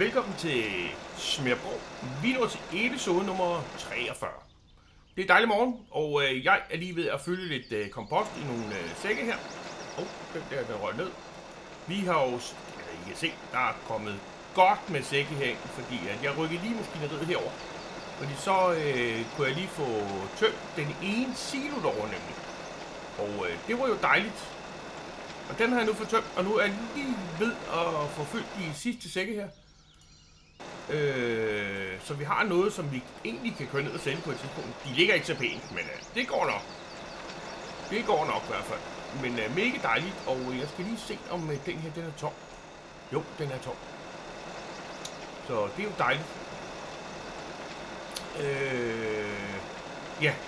Velkommen til Smerbro. Vi er nået til episode nummer 43. Det er dejlig morgen, og jeg er lige ved at fylde lidt kompost i nogle sække her. Den der røg ned. Vi har jo, I kan se, der er kommet godt med sække herind, fordi at jeg rykker lige maskineriet herover. Fordi så kunne jeg lige få tømt den ene silo derovre nemlig. Og det var jo dejligt. Og den har jeg nu fået tømt, og nu er jeg lige ved at få fyldt de sidste sække her. Så vi har noget, som vi egentlig kan køre ned og sælge på et tidspunkt. De ligger ikke så pænt, men det går nok. Det går nok i hvert fald. Men mega dejligt, og jeg skal lige se, om den her den er tom. Jo, den er tom. Så det er jo dejligt. Ja.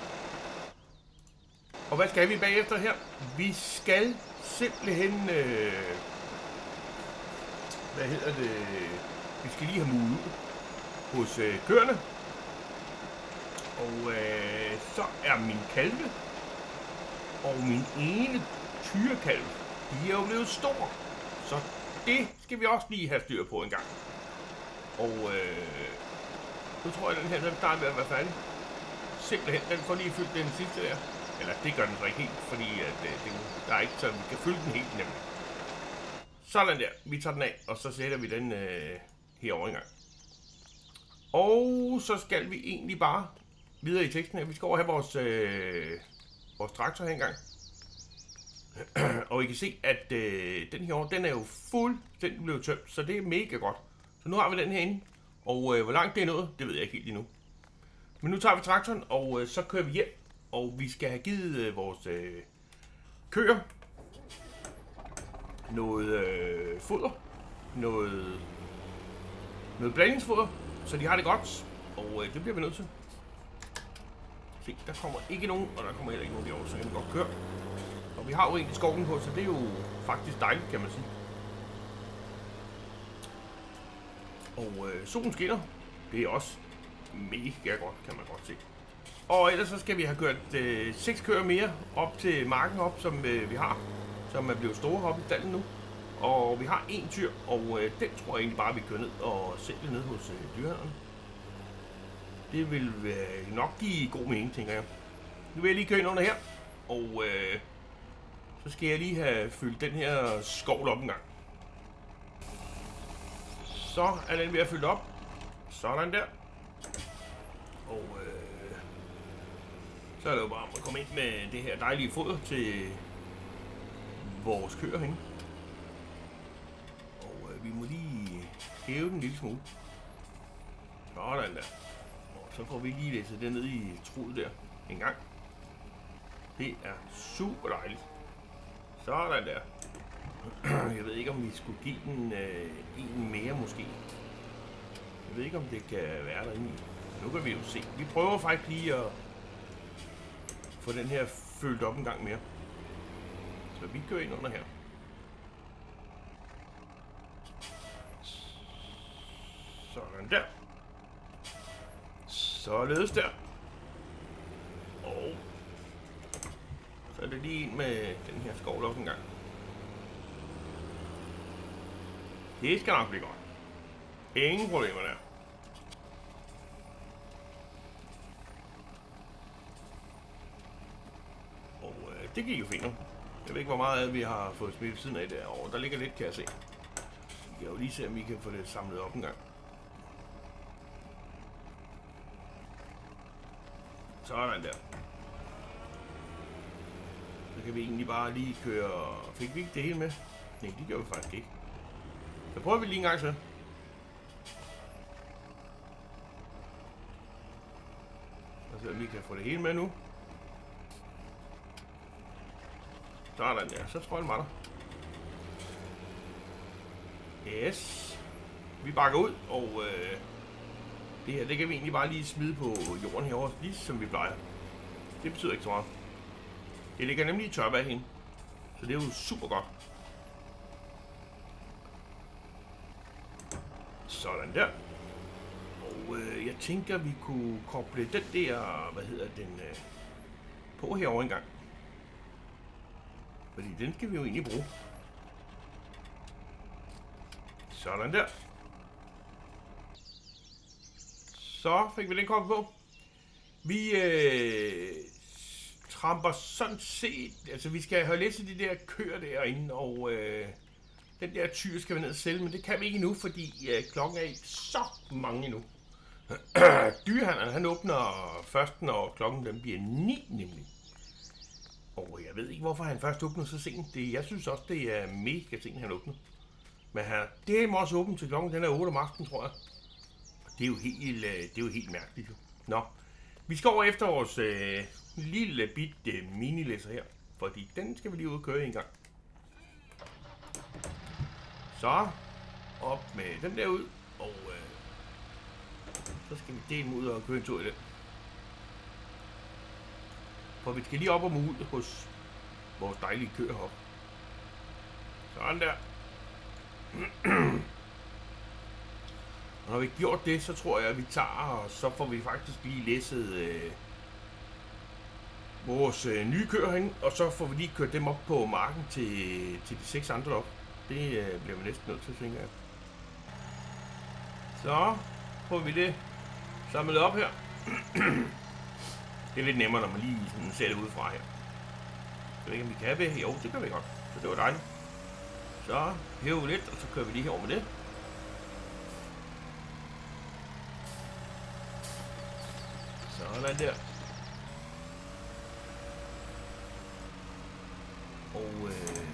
Og hvad skal vi bagefter her? Vi skal simpelthen... hvad hedder det? Vi skal lige have mulet ud hos køerne. Og så er min kalve og min ene tyrekalve, de er jo blevet store. Så det skal vi også lige have styr på en gang. Og nu tror jeg, at den her den starter med at være færdig. Simpelthen, den får lige fyldt den sidste der. Eller det gør den så ikke helt, fordi at, der er ikke så, vi kan fylde den helt nemlig. Sådan der, vi tager den af, og så sætter vi den herovre engang. Og så skal vi egentlig bare videre i teksten her. Vi skal over have vores traktor her engang. Og I kan se, at den herovre, den er jo fuldstændig blevet tømt, så det er mega godt. Så nu har vi den herinde, og hvor langt det er nået, det ved jeg ikke helt endnu. Men nu tager vi traktoren, og så kører vi hjem, og vi skal have givet vores køer noget foder, noget blandingsfoder, så de har det godt, og det bliver vi nødt til. Se, der kommer ikke nogen, og der kommer heller ikke nogen derovre, så kan vi godt køre. Og vi har jo egentlig skoven på, så det er jo faktisk dejligt, kan man sige. Og solen skinner, det er også mega godt, kan man godt se. Og ellers så skal vi have kørt 6 køer mere op til marken op, som vi har, som er blevet store oppe i stallen nu. Og vi har en tyr, og den tror jeg egentlig bare, vi kører ned og sælger ned hos dyrehandlerne. Det vil nok give god mening, tænker jeg. Nu vil jeg lige køre ind under her, og så skal jeg lige have fyldt den her skovl op en gang. Så er den ved at fylde op. Sådan der. Og så er det jo bare at komme ind med det her dejlige foder til vores køer herinde. Og vi må lige hæve den en lille smule. Sådan der. Og så får vi lige læsset det ned i trudet der en gang. Det er super dejligt. Sådan der. Jeg ved ikke, om vi skulle give den en mere måske. Jeg ved ikke, om det kan være derinde i. Nu kan vi jo se. Vi prøver faktisk lige at få den her fyldt op en gang mere. Så vi kører ind under her. Sådan der. Således der. Og så er det lige ind med den her skovl op en gang. Det skal nok blive godt. Ingen problemer der. Og det gik jo fint nu. Jeg ved ikke, hvor meget af vi har fået smidt siden af derovre. Der ligger lidt, kan jeg se. Vi kan jo lige se, om vi kan få det samlet op en gang. Sådan der. Så kan vi egentlig bare lige køre... Fik vi ikke det hele med? Nej, det gjorde vi faktisk ikke. Så prøver vi lige en gang så. Og så vi kan få det hele med nu. Sådan der. Så tror jeg, den var der. Yes. Vi bakker ud, og det her, det kan vi egentlig bare lige smide på jorden herovre, lige som vi plejer. Det betyder ikke så meget. Det ligger nemlig i tørvejr hende, så det er jo super godt. Sådan der. Og jeg tænker, vi kunne koble den der, hvad hedder den, på herovre en gang. Fordi den skal vi jo egentlig bruge. Sådan der. Så fik vi den kommet på. Vi tramper sådan set, altså vi skal have læst de der køer derinde, og den der tyr skal vi ned og sælge, men det kan vi ikke nu, fordi klokken er ikke så mange endnu. Dyrehandleren, han åbner først, når klokken den bliver 9 nemlig. Og jeg ved ikke, hvorfor han først åbner så sent. Jeg synes også, det er mega sent, han åbner. Men det er også åbent til klokken, den er 8 om aftenen, tror jeg. Og det er jo helt mærkeligt. Nå, vi skal over efter vores lille bitte minilæsser her. Fordi den skal vi lige ud og køre en gang. Så, op med den der ud. Og så skal vi dele ud og køre en tur i den. For vi skal lige op og ud hos vores dejlige køer heroppe. Sådan der. Og når vi har gjort det, så tror jeg, at vi tager, og så får vi faktisk lige læsset vores nye køer herinde, og så får vi lige kørt dem op på marken til de 6 andre op. Det bliver vi næsten nødt til, tænker jeg. Så får vi det samlet op her. Det er lidt nemmere, når man lige sådan ser det udefra her. Jeg ved ikke, om vi kan ved. Jo, det kan vi godt. Så det var dejligt. Så hæver vi lidt, og så kører vi lige herover med det. Sådan der. Og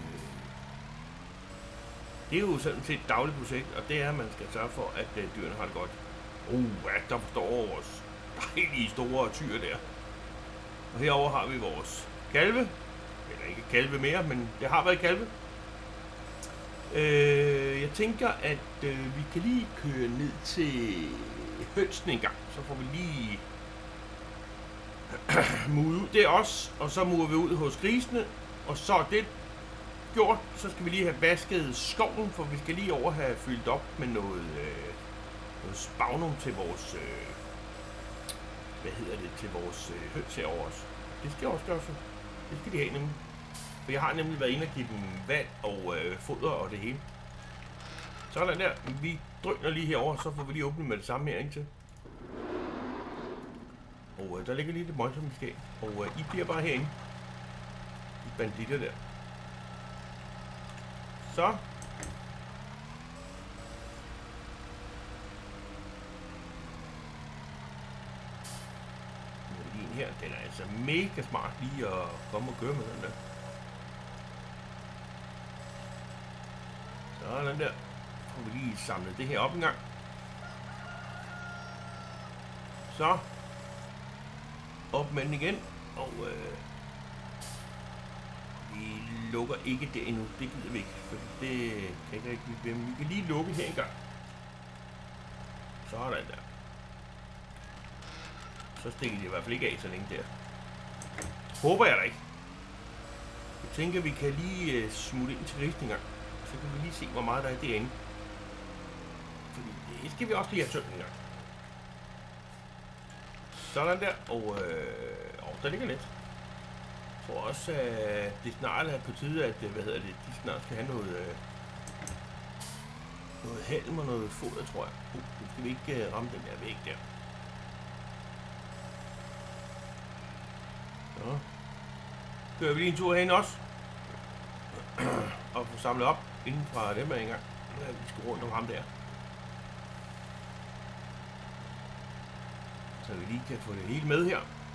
det er jo sådan set et dagligt projekt, og det er, at man skal sørge for, at dyrene har det godt. Der står vores dejlige store tyr der. Og herover har vi vores kalve. Eller ikke kalve mere, men det har været kalve. Jeg tænker, at vi kan lige køre ned til hønsen en gang. Så får vi lige muret ud der også. Og så murer vi ud hos grisene. Og så er det gjort. Så skal vi lige have vasket skoven, for vi skal lige over have fyldt op med noget spagnum til vores til vores høns herovre også. Det skal også gøres. Det skal de have nemlig. For jeg har nemlig været inde og give dem vand og foder og det hele. Sådan der. Vi drøner lige herover, så får vi lige åbnet med det samme her indtil. Og der ligger lige det møg, som vi skal. Og I bliver bare herinde. De banditter der. Så. Her, den er altså mega smart lige at komme og køre med den der. Sådan der. Så får vi lige samlet det her op en gang. Så. Op med den igen. Og vi lukker ikke det endnu. Det gider vi ikke. For det kan ikke rigtig blive. Vi kan lige lukke her en gang. Sådan der. Så stikker de i hvert fald ikke af så længe der. Håber jeg da ikke. Jeg tænker, vi kan lige smutte ind til grisen en gang. Så kan vi lige se, hvor meget der er derinde. Fordi det skal vi også lige have tømt en gang. Sådan der. Og der ligger lidt. Jeg tror også, at det snart er på tide, at de snart skal have noget halm og noget foder, tror jeg. Nu skal vi ikke ramme den der væg der. Så kører vi lige en tur herinde også. Og få samlet op inden fra dem her engang. Vi skal rundt om ham der. Så vi lige kan få det hele med her.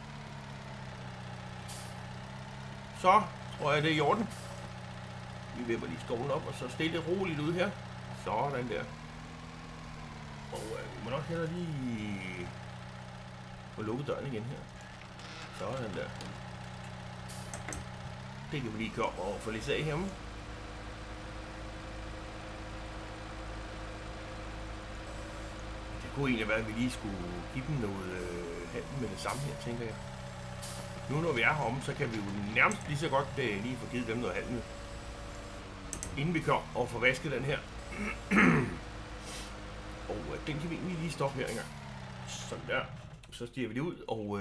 Så tror jeg, det er i orden. Vi vipper lige skoven op, og så stille roligt ud her. Sådan der. Og vi må nok heller lige få lukket døren igen her. Sådan der. Det kan vi lige komme og få lidt af hjemme. Det kunne egentlig være, at vi lige skulle give dem noget halm med det samme her, tænker jeg. Nu når vi er heromme, så kan vi jo nærmest lige så godt lige få givet dem noget halm. Inden vi kommer og får vasket den her. Og den kan vi egentlig lige stoppe her engang. Sådan der. Så stiger vi det ud, og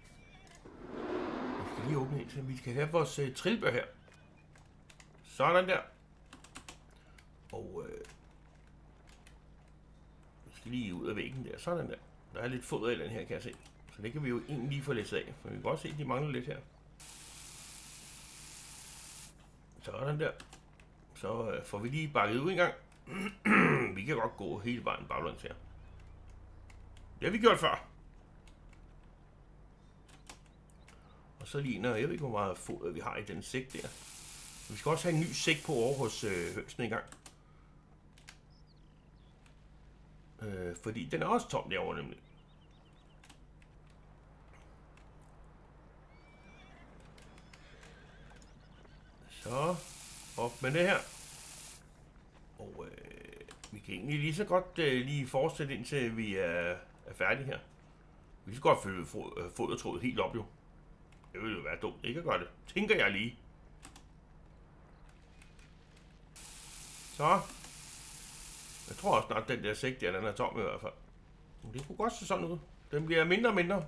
vi skal lige åbne ind, så vi skal have vores trillebør her. Sådan der. Og vi skal lige ud af væggen der. Sådan der. Der er lidt foder i den her, kan jeg se. Så det kan vi jo egentlig lige få læsset af. For vi kan godt se, at de mangler lidt her. Sådan der. Så får vi lige bakket ud en gang. Vi kan godt gå hele vejen baglæns her. Det har vi gjort før. Og så ligner, jeg ved ikke, hvor meget foder vi har i den sæk der. Vi skal også have en ny sæk på over hos hønsene en gang. Fordi den er også tom derovre nemlig. Så op med det her. Og vi kan egentlig lige så godt lige fortsætte indtil vi er færdige her. Vi skal godt følge fodertrådet helt op jo. Det ville jo være dumt ikke at gøre det. Tænker jeg lige. Så. Jeg tror også snart den der sæk der, den er tom i hvert fald. Men det kunne godt se sådan ud. Den bliver mindre og mindre.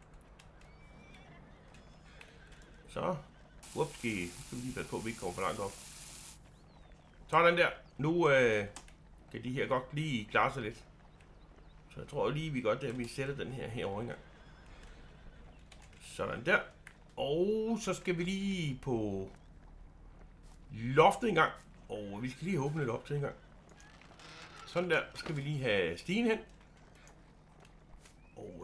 Så. Upski. Så skal vi lige passe på, at vi ikke kommer for langt op. Sådan der. Nu kan de her godt lige klare sig lidt. Så jeg tror lige, vi godt, at vi sætter den her herovre engang. Sådan der. Og så skal vi lige på loftet en gang. Og vi skal lige åbne det op til en gang. Sådan der. Skal vi lige have stigen hen. Og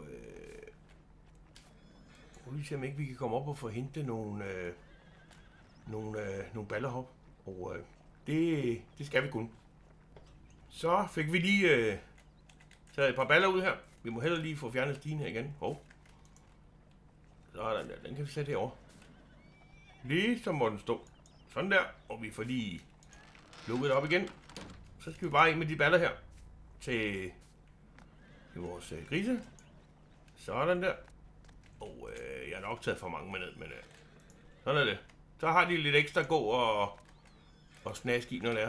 lige se om ikke vi kan komme op og få hentet nogle ballerhop. Og det skal vi kun. Så fik vi lige taget et par baller ud her. Vi må heller lige få fjernet stigen her igen. Hov. Sådan der, den kan vi sætte herovre. Lige som må den stå. Sådan der, og vi får lige lukket op igen. Så skal vi bare ind med de baller her til vores grise. Sådan der. Og jeg har nok taget for mange med ned, men sådan er det. Så har de lidt ekstra gå og snask i, når det er.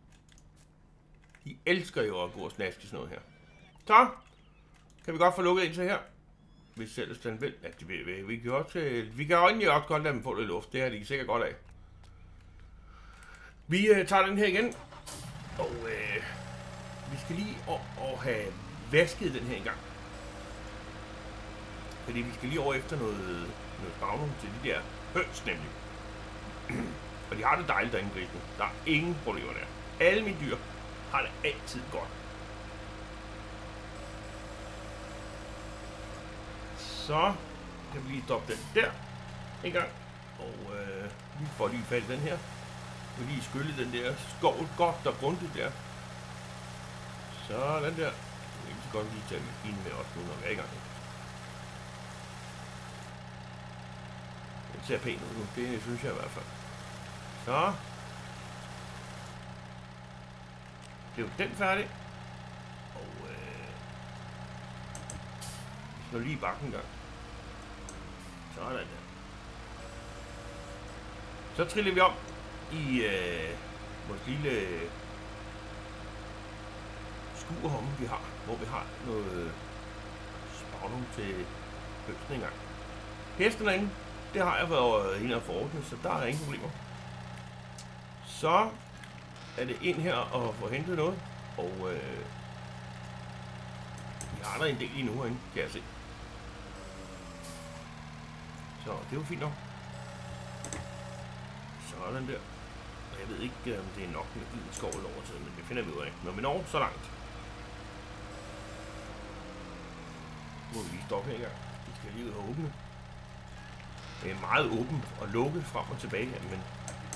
De elsker jo at gå og snaske sådan noget her. Så kan vi godt få lukket ind til her. Hvis selv den vil. Ja, vi kan egentlig også godt lade dem få lidt luft. Det har de sikkert godt af. Vi tager den her igen. Og vi skal lige og have vasket den her en gang. Fordi vi skal lige over efter noget magnum til de der høns nemlig. Og de har det dejligt derinde, grisen. Der er ingen problemer der. Alle mine dyr har det altid godt. Så kan vi lige stoppe den der en gang. Og vi får lige fat i den her. Vi lige skylle den der skål godt og grundigt der. Sådan der. Vi kan godt lige tage maskinen med os nu, når vi er i gang. Den ser pæn ud nu. Det synes jeg i hvert fald. Så. Det er jo den færdig. Og vi skal lige bakke en gang. Sådan der. Så triller vi om i vores lille skurhomme vi har, hvor vi har noget spawnum til høsten engang. Hesten derinde, det har jeg været inde og forordnet, så der er ingen problemer. Så er det ind her og få hentet noget, og vi har der en del endnu herinde, kan jeg se. Så det er jo fint nok. Sådan der. Og jeg ved ikke, om det er nok med en skov eller overtid, men det finder vi ud af, når vi når så langt. Nu må vi lige stoppe her engang. Vi skal lige ud og åbne. Det er meget åbent og lukket frem og tilbage her, men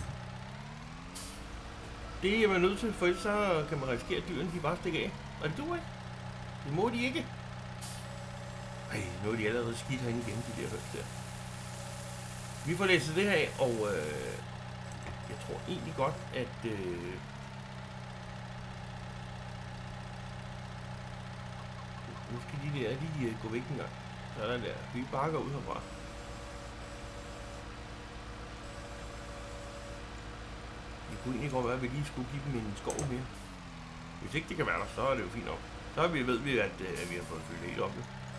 det er man nødt til, for ellers så kan man risikere, at dyrene de bare stikker af. Og det duer ikke. Det må de ikke. Ej, nu er de allerede skidt herinde igen, de der høns der. Vi får læst det her af, og jeg tror egentlig godt, at nu skal de der lige gå væk en gang. Sådan der. Vi bakker ud herfra. Det kunne egentlig godt være, at vi lige skulle give dem en skov mere. Hvis ikke det kan være der, så er det jo fint nok. Så ved vi, at vi har fået fyldt helt op.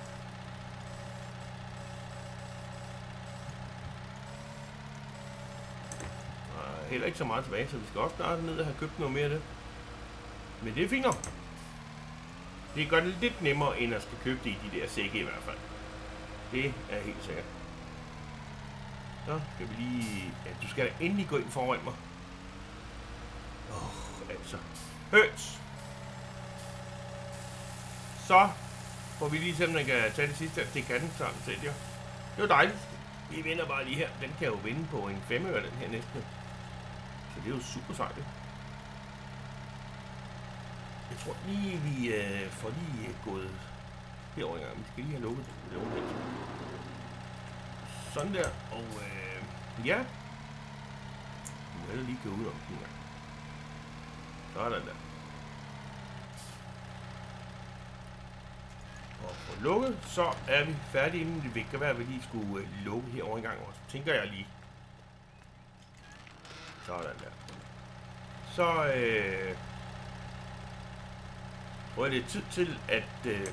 Heller ikke så meget tilbage, så vi skal også snart ned og have købt noget mere af det. Men det er fint nok. Det gør det lidt nemmere, end at skal købe det i de der sække i hvert fald. Det er helt sikkert. Så skal vi lige... Ja, du skal da endelig gå ind foran mig. Altså. Høns! Så får vi lige simpelthen kan tage det sidste her. Det kan den sammen selv, jo. Det var dejligt. Vi vinder bare lige her. Den kan jo vinde på en 5 øre, den her næsten. Så det er jo super sejt. Jeg tror lige, vi får lige gået herover en gang. Vi skal lige have lukket det. Sådan der. Og ja. Nu er det lige gå ud om den her. Sådan der. Og få lukket, så er vi færdige inden det kan være, at vi lige skulle lukke herover en gang også. Tænker jeg lige. Sådan der. Så tror jeg, det er tid til, at vi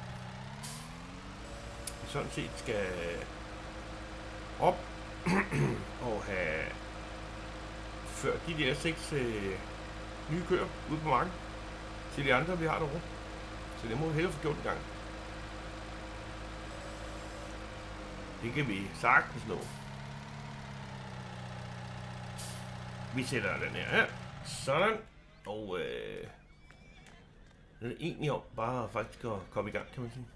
sådan set skal op og have ført de der 6 nye køer ude på marken til de andre, vi har derovre. Så det må vi hellere få gjort en gang. Det kan vi sagtens nå. Vi sætter den her. Sådan. Og det er egentlig om bare faktisk at komme i gang, kan man sige.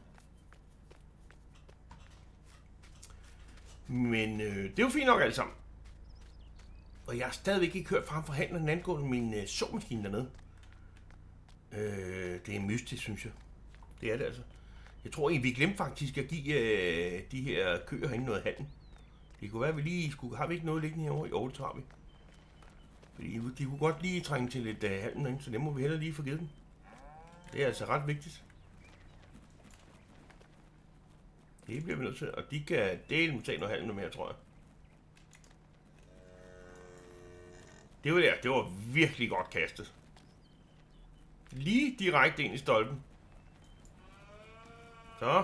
Men det er jo fint nok alt sammen. Og jeg har stadigvæk ikke hørt fra forhandleren angående min såmaskine dernede. Det er mystisk, synes jeg. Det er det altså. Jeg tror egentlig, vi glemte faktisk at give de her køer herinde noget handel. Det kunne være, at vi lige skulle... Har vi ikke noget liggende herovre? Jo, det har vi. Fordi de kunne godt lige trænge til lidt handel, så det må vi hellere lige få givet dem. Det er altså ret vigtigt. Det bliver vi nødt til, og de kan dele med tage noget handel med her, tror jeg. Det var virkelig godt kastet. Lige direkte ind i stolpen. Så.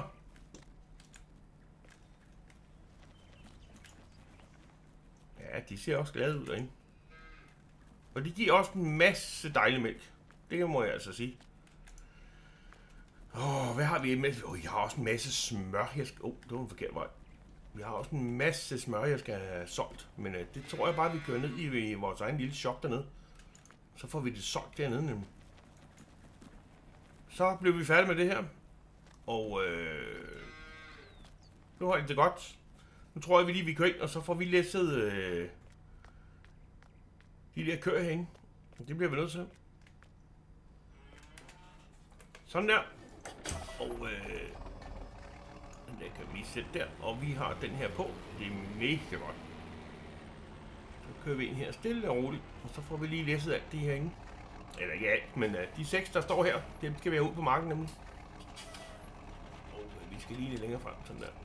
Ja, de ser også glade ud derinde. Og de giver også en masse dejlig mælk. Det må jeg altså sige. Hvad har vi med? Jeg har også en masse smør. Det var en forkert vej. Vi har også en masse smør, jeg skal have solgt. Men det tror jeg bare, vi kører ned i vores egen lille shop dernede. Så får vi det solgt dernede nemlig. Så bliver vi færdige med det her. Og nu har I det godt. Nu tror jeg, vi kører ind, og så får vi læsset de der køer herinde. Det bliver vi nødt til. Sådan der. Og den der kan vi sætte der, og vi har den her på. Det er mega godt. Så kører vi ind her stille og roligt, og så får vi lige læsset alt det herinde. Eller ikke alt, men de 6, der står her, dem skal vi have ud på marken nemlig. Og vi skal lige lidt længere frem, sådan der.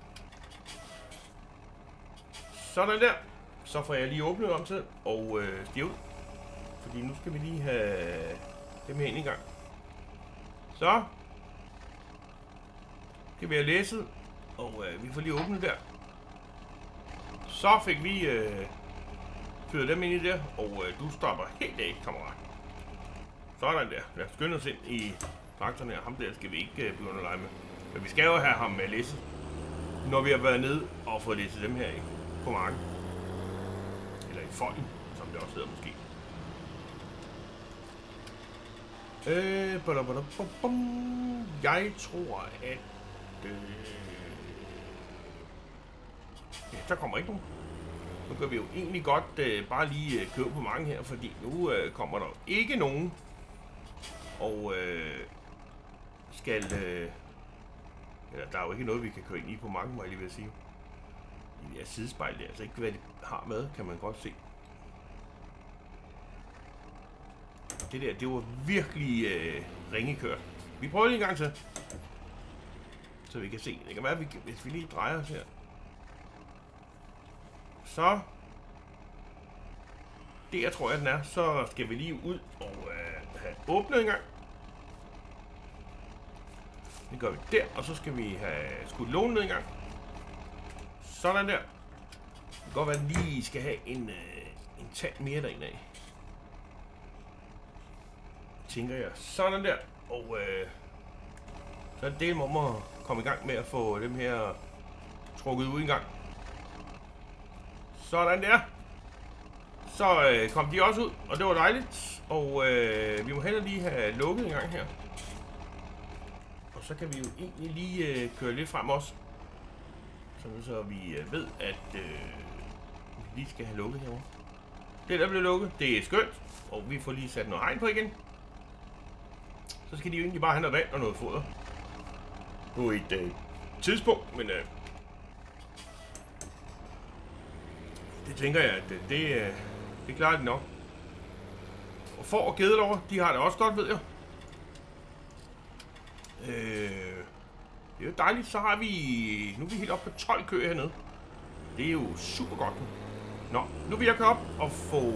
Sådan der. Så får jeg lige åbnet om til og stige ud. Fordi nu skal vi lige have dem her ind i gang. Så skal vi have læsset, og vi får lige åbnet der. Så fik vi fyret dem ind i der, og du stopper helt af, kammerat. Sådan der. Lad os skynde os ind i traktoren her. Ham der skal vi ikke begynde at lege med. Men vi skal jo have ham læsset, når vi har været nede og fået læsset dem her i på marken. Eller i folden, som det også hedder måske. Jeg tror, at ja, der kommer ikke nogen. Nu kan vi jo egentlig godt bare lige købe på mange her, fordi nu kommer der ikke nogen. Og skal eller der er jo ikke noget, vi kan køre ind i på mange, må jeg lige vil sige. De der sidespejl der, altså ikke hvad de har med, kan man godt se. Det der, det var virkelig ringekørt. Vi prøver lige en gang til. Så vi kan se. Det kan være, hvis vi lige drejer os her. Så. Der tror jeg, den er. Så skal vi lige ud og have åbnet en gang. Det gør vi der, og så skal vi have skudt lågen ned en gang. Sådan der. Det kan godt være, at den lige skal have en tand mere derinde af. Tænker jeg. Sådan der. Og Så er det del om at komme i gang med at få dem her trukket ud en gang. Sådan der. Så kom de også ud, og det var dejligt. Og vi må heller lige have lukket en gang her. Og så kan vi jo egentlig lige køre lidt frem også. Sådan så vi ved, at vi lige skal have lukket herovre. Det der blev lukket, det er skønt. Og vi får lige sat noget hegn på igen. Så skal de jo egentlig bare have noget vand og noget foder. På et tidspunkt, men det tænker jeg, at det klarer de nok. Og får og gedelover, de har det også godt, ved jeg. Det er jo dejligt, så har vi... Nu er vi helt oppe på 12 køer hernede. Det er jo super godt nu. Nå, nu vil jeg køre op og få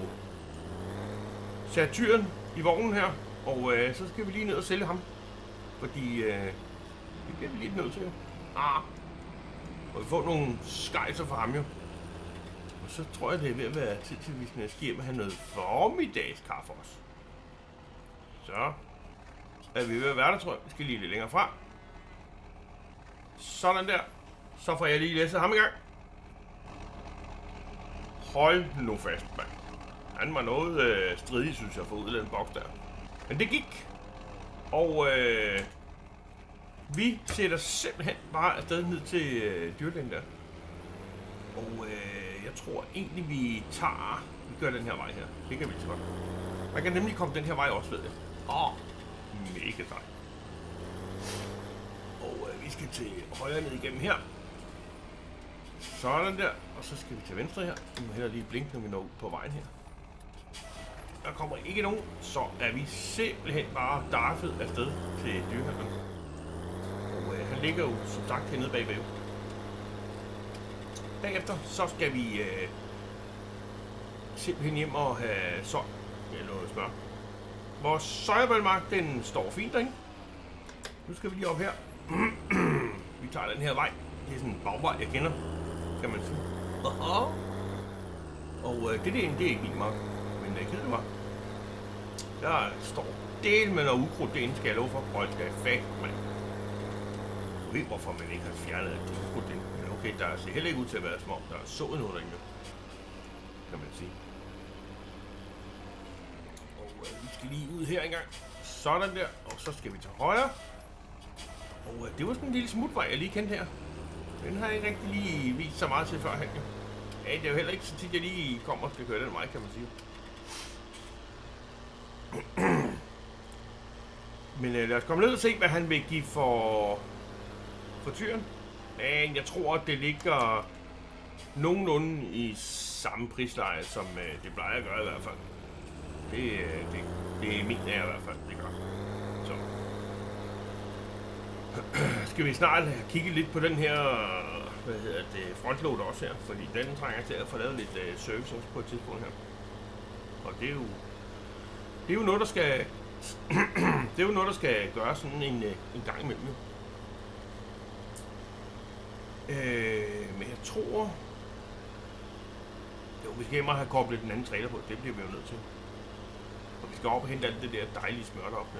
sat tyren i vognen her. Og så skal vi lige ned og sælge ham. Fordi det bliver vi lidt nødt til jo. Og vi får nogle skejser fra ham jo. Og så tror jeg, det er ved at være tid til, hvis vi skal hjem og have noget formiddagskaffe også. Så er vi ved at være der, tror jeg. Vi skal lige lidt længere fra. Sådan der. Så får jeg lige læsset ham i gang. Hold nu fast, mand. Han var noget stridig, synes jeg, for ud af den boks der. Men det gik. Og vi sætter simpelthen bare afsted ned til dyrlægen der. Og jeg tror egentlig, vi gør den her vej her. Det kan vi så godt. Man kan nemlig komme den her vej også, ved jeg. Mega sejt. Og vi skal til højre ned igennem her. Sådan der. Og så skal vi til venstre her. Vi må heller lige blinke, når vi når ud på vejen her. Der kommer ikke nogen, så er vi simpelthen bare darfet afsted til dyrehandleren. Og han ligger jo som sagt hernede bagved. Bagefter så skal vi simpelthen hjem og have solgt noget smør. Vores sojabølmark, den står fint derinde. Nu skal vi lige op her. Vi tager den her vej. Det er sådan en bagvej, jeg kender, kan man sige. Og det er ikke min mark, men det er mig. Der står del med noget ukrudt derinde, skal jeg love for. Hold da fast, mand. Jeg ved, hvorfor man ikke har fjernet det ukrudt derinde. Men okay, der ser heller ikke ud til at være som om der er sået noget derinde, kan man sige. Og vi skal lige ud her engang. Sådan der, og så skal vi til højre. Og det var sådan en lille smutvej, jeg lige kendte her. Den har jeg ikke rigtig lige vist så meget til førhen. Ja, det er jo heller ikke så tit, jeg lige kommer og skal køre den vej, kan man sige. Men lad os komme ned og se, hvad han vil give for tyren. Men jeg tror, at det ligger nogenlunde i samme prisleje, som det plejer at gøre i hvert fald. Det mener jeg i hvert fald, det gør. Så. Skal vi snart kigge lidt på den her, frontloader også her, fordi den trænger til at få lavet lidt service også på et tidspunkt her. Og det er jo noget, der skal det er jo noget, der skal gøres sådan en gang imellem. Men jeg tror vi skal hjem og have koblet den anden trailer på. Det bliver vi jo nødt til. Og vi skal op og hente alt det der dejlige smør deroppe.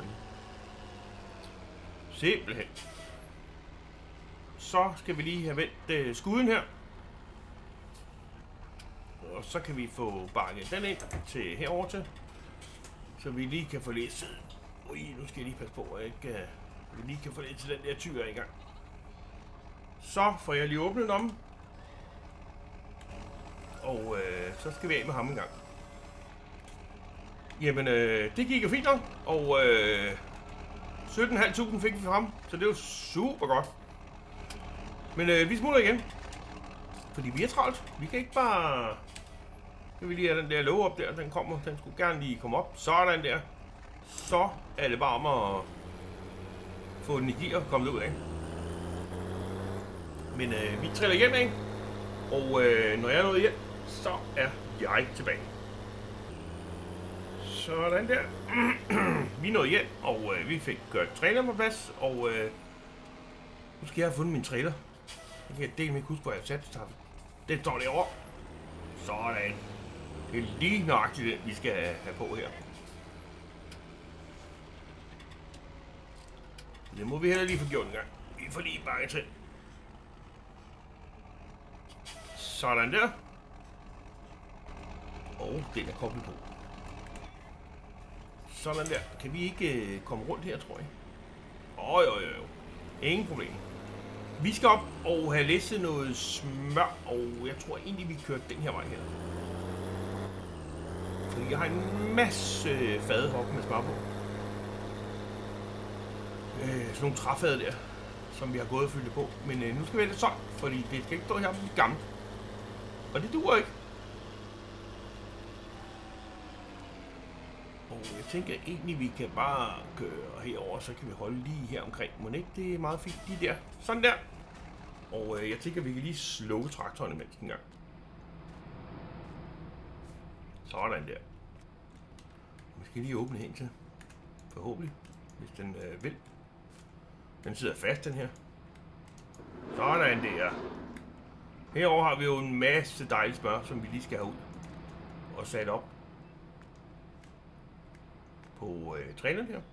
Simpelthen. Så skal vi lige have vendt skuden her. Og så kan vi få bakket den ind til herover til. Så vi lige kan få læst. Nu skal jeg lige passe på, at vi lige kan få læst til den der tyr i gang. Så får jeg lige åbnet om. Og så skal vi af med ham en gang. Jamen, det gik jo fint nok. Og 17.500 fik vi fra ham. Så det er jo super godt. Men vi smutter igen. Fordi vi er travlt. Vi kan ikke bare... Nu vil lige have den der låge op der. Den kommer. Den skulle gerne lige komme op. Sådan der. Så er det bare om at få den i gear og komme ud af. Men vi triller hjem af. Og når jeg er nået hjem, så er jeg tilbage. Sådan der. Vi nåede hjem, og vi fik gjort traileren på plads. Og nu skal jeg have fundet min trailer. Jeg kan dele med ikke huske, hvor jeg har sat det. Den står derovre. Sådan. Det er lige nøjagtigt den, vi skal have på her. Det må vi heller lige få gjort en gang. Vi får lige bange til. Sådan der. Og den er koblet på. Sådan der. Kan vi ikke komme rundt her, tror jeg? Jo. Ingen problem. Vi skal op og have læsset noget smør, og jeg tror egentlig, vi kører den her vej her. Fordi jeg har en masse fadehop med smør på. Sådan nogle træfade der, som vi har gået og fyldt på. Men nu skal vi have det solgt, fordi det skal ikke stå her på det gamle. Og det duer ikke. Og jeg tænker egentlig, vi kan bare køre herover, så kan vi holde lige her omkring. Må ikke det er meget fint, de der. Sådan der. Og jeg tænker, vi kan lige slå traktoren imens en gang. Sådan der. Vi skal lige åbne hen til. Forhåbentlig, hvis den vil. Den sidder fast, den her. Sådan der. Herover har vi jo en masse dejligt smør, som vi lige skal have ud og sat op på traileren her.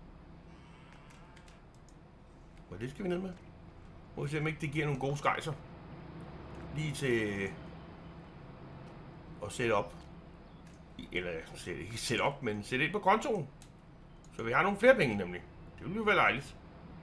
Og det skal vi ned med. Må vi se, om ikke det giver nogle gode skejser. Lige til at sætte op. Eller ikke sætte op, men sætte ind på kontoen. Så vi har nogle flere penge nemlig. Det vil jo være dejligt.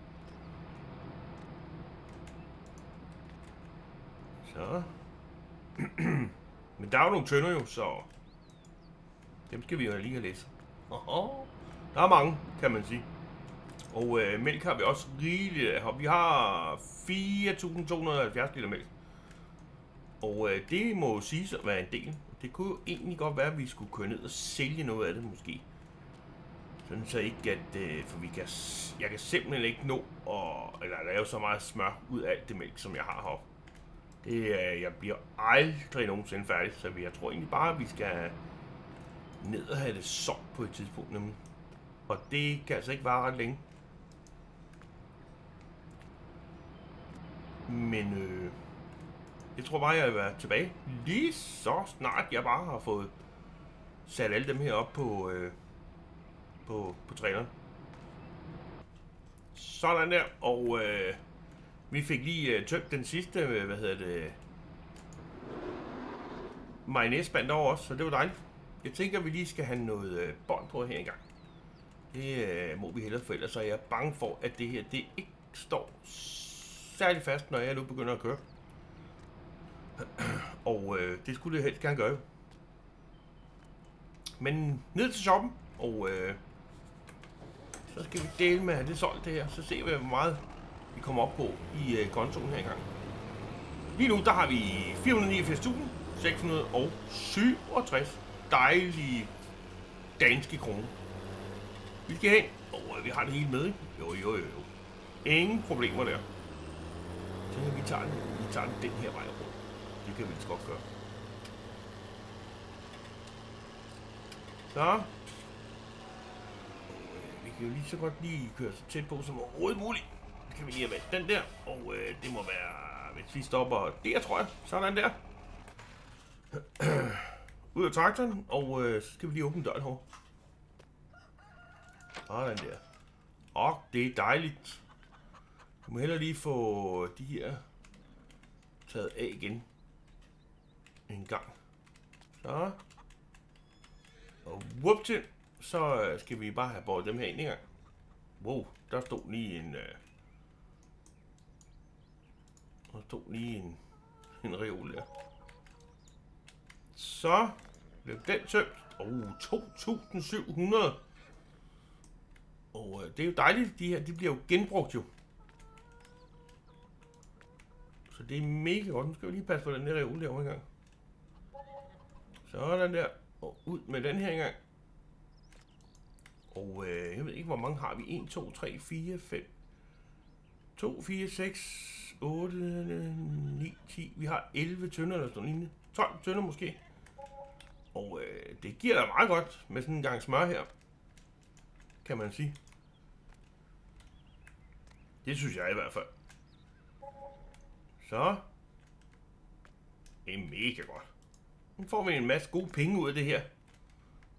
Så. Men der er jo nogle tønder jo, så dem skal vi jo lige have læst. Der er mange, kan man sige. Og mælk har vi også rigeligt af. Vi har 4.270 liter mælk. Og det må siges at være en del. Det kunne jo egentlig godt være, at vi skulle køre ned og sælge noget af det måske. Sådan så ikke at, for jeg kan simpelthen ikke nå at lave så meget smør ud af alt det mælk, som jeg har heroppe. Jeg bliver aldrig nogensinde færdig, så jeg tror egentlig bare, at vi skal ned og have det solgt på et tidspunkt nemlig. Og det kan altså ikke vare ret længe. Men jeg tror bare, jeg vil være tilbage lige så snart jeg bare har fået sat alle dem her op på traileren. Sådan der, og vi fik lige tømt den sidste, mayonnaisespand over også, så det var dejligt. Jeg tænker, at vi lige skal have noget bånd på her engang. Det må vi hellere få, ellers så er jeg bange for, at det her det ikke står særlig fast, når jeg nu begynder at køre. Og det skulle det helst gerne gøre. Men ned til shoppen, og så skal vi dele med at have det solgt det her, så ser vi, hvor meget vi kommer op på i kontoen her engang. Lige nu, der har vi 489.667 dejlige danske kroner. Vi skal hen, og vi har det hele med, ikke? Jo. Ingen problemer der. Så vi tager den den her vej rundt. Det kan vi lige godt gøre. Så. Vi kan jo lige så godt lige køre så tæt på som overhovedet muligt. Så kan vi lige have valgt den der, og det må være, hvis vi stopper der, tror jeg. Sådan der. Ud af traktoren, og så skal vi lige åbne døren her. Sådan der. Og det er dejligt. Vi må hellere lige få de her taget af igen. En gang. Så. Og whoop til. Så skal vi bare have båret dem her ind en gang. Wow, der stod lige en... der stod lige en reol der. Så blev den tømt. 2.700. Og det er jo dejligt, de her, de bliver jo genbrugt jo. Så det er mega godt. Nu skal vi lige passe på den der reol derovre en gang. Sådan der. Og ud med den her en gang. Og jeg ved ikke, hvor mange har vi. 1, 2, 3, 4, 5. 2, 4, 6, 8, 9, 10. Vi har 11 tønder eller sådan lignende. 12 tønder måske. Og det giver da meget godt med sådan en gang smør her. Kan man sige. Det synes jeg i hvert fald. Så. Det er mega godt. Nu får vi en masse gode penge ud af det her.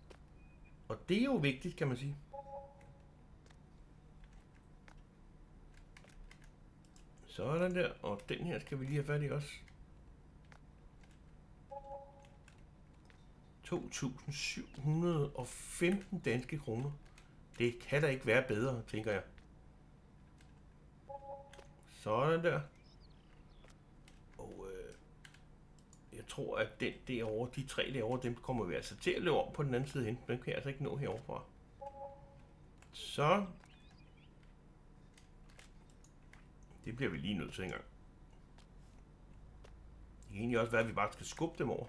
Og det er jo vigtigt, kan man sige. Sådan der, og den her skal vi lige have fat i også. 2.715 danske kroner. Det kan da ikke være bedre, tænker jeg. Sådan der. Og jeg tror, at den derovre, de 3 derovre, dem kommer vi altså til at løbe om på den anden side hen. Dem kan jeg altså ikke nå heroverfra. Så. Det bliver vi lige nødt til engang. Det kan egentlig også være, at vi bare skal skubbe dem over.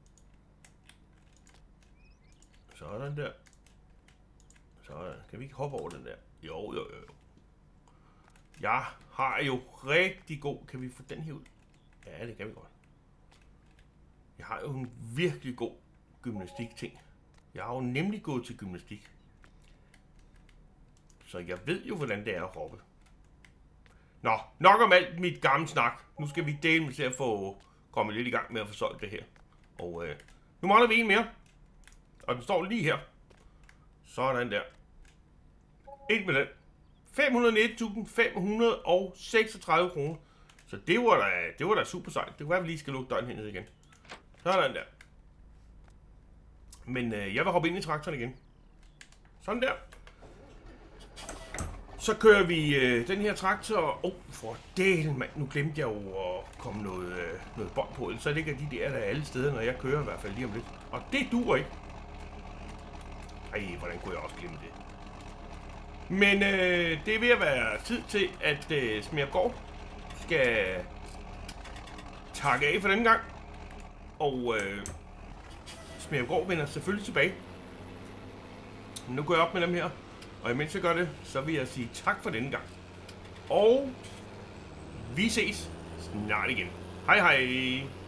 Sådan der. Sådan. Kan vi ikke hoppe over den der? Jo. Jeg har jo rigtig god... Kan vi få den her ud? Ja, det kan vi godt. Jeg har jo en virkelig god gymnastik-ting. Jeg har jo nemlig gået til gymnastik. Så jeg ved jo, hvordan det er at hoppe. Nå, nok om alt mit gamle snak. Nu skal vi dele med til at få kommet lidt i gang med at få solgt det her. Og nu mangler vi en mere. Og den står lige her. Sådan der. Ind med den. 519.536 kroner. Så det var da super sejt. Det kunne være, at vi lige skal lukke døren hernede igen. Sådan der. Men jeg vil hoppe ind i traktoren igen. Sådan der. Så kører vi den her traktor. For delen, mand. Nu glemte jeg jo at komme noget bånd på. Så ligger de der alle steder, når jeg kører i hvert fald lige om lidt. Og det duer ikke. Ej, hvordan kunne jeg også glemme det? Men det er ved at være tid til, at Smergård skal takke af for denne gang. Og Smergård vender selvfølgelig tilbage. Nu går jeg op med dem her. Og imens jeg gør det, så vil jeg sige tak for denne gang. Og vi ses snart igen. Hej hej!